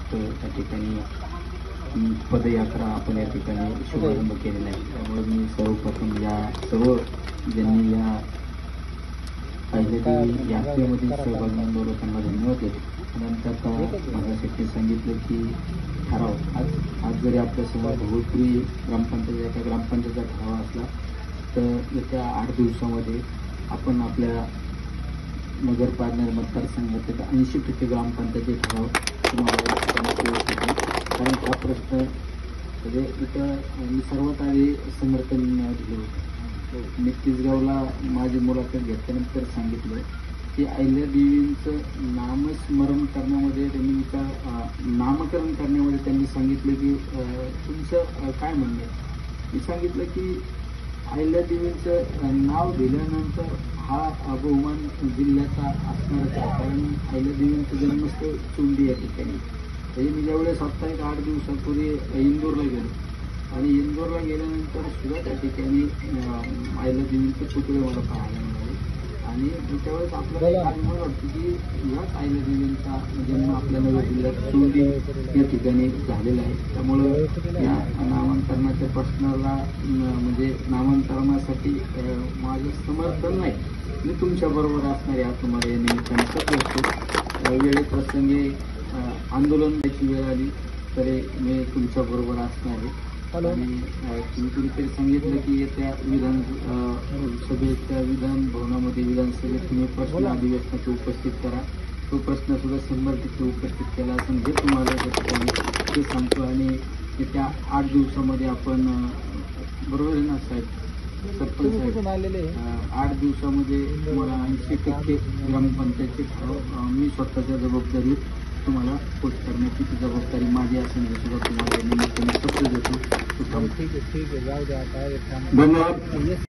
निमित्त त्या ठिकाणी पदयात्रा आपण या ठिकाणी शुभारंभ केलेला आहे। त्यामुळे मी सर्वप्रथम या सर्व ज्यांनी या अहिल्यादेवी यात्रेमध्ये सहभागी नोंदवलं त्यांना धन्यवाद देतो। नंतर आता माझ्यासाठी सांगितलं की ठराव आज जरी आपल्यासमोर भोगपुरी ग्रामपंचायत ग्रामपंचायतचा ठराव असला तर येत्या 8 दिवसामध्ये आपण आपल्या नगरपालिका मतदारसंघातील 80% ग्रामपंचायती ठराव तुम्हाला कारण हा प्रश्न म्हणजे इथं मी सर्वात आधी समर्थन दिलं होतं। मी तिसगावला माझी मुलाखत घेतल्यानंतर सांगितलं की अहिल्यादेवींचं नामस्मरण करण्यामध्ये त्यांनी नामकरण करण्यामध्ये त्यांनी सांगितलं की तुमचं काय म्हणणं आहे। मी सांगितलं की अहिल्यादेवींचं नाव दिल्यानंतर हा बहुमान जिल्ह्याचा असणारच आहे, कारण अहिल्यादेवींचं जन्मस्थळ चोंडी या ठिकाणी। म्हणजे मी ज्यावेळेस आता एक 8 दिवसापूर्वी इंदोरला गेलो आणि इंदोरला गेल्यानंतर सुद्धा त्या ठिकाणी अहिल्यादेवींचे पुतळे मला पाहायला मिळाले आणि त्यावेळेस आपल्याला अभिमान वाटतो की याच अहिल्यादेवींचा जन्म आपल्या नगर जिल्ह्यात चोंडी या ठिकाणी झालेला आहे। त्यामुळं या नामांतरणाच्या प्रश्नाला म्हणजे नामांतरणासाठी माझं समर्थन नाही, मी तुमच्याबरोबर असणार आहे तुम्हाला या निमित्ताने असतो। वेळेत प्रसंगी आंदोलन द्यायची वेळ आली तरी मी तुमच्याबरोबर असणार आहे। आणि तुम्ही कुणीतरी सांगितलं की येत्या विधानसभेच्या विधान भवनामध्ये विधानसभेत तुम्ही प्रश्न अधिवेशनात उपस्थित करा, तो प्रश्न सुद्धा 100% उपस्थित केला असून हे तुम्हाला ते सांगतो। आणि येत्या 8 दिवसामध्ये आपण बरोबर आहे ना साहेब, सरपंच साहेब 8 दिवसामध्ये तुम्हाला 80% ग्रामपंचायतचे ठराव मी स्वतःच्या जबाबदारीत तुम्हाला पोस्ट करण्याची जबाबदारी माझी असेल हे सुद्धा तुम्हाला निमित्ताने पत्र देतो। ठीक आहे जाऊ द्या आता धन्यवाद।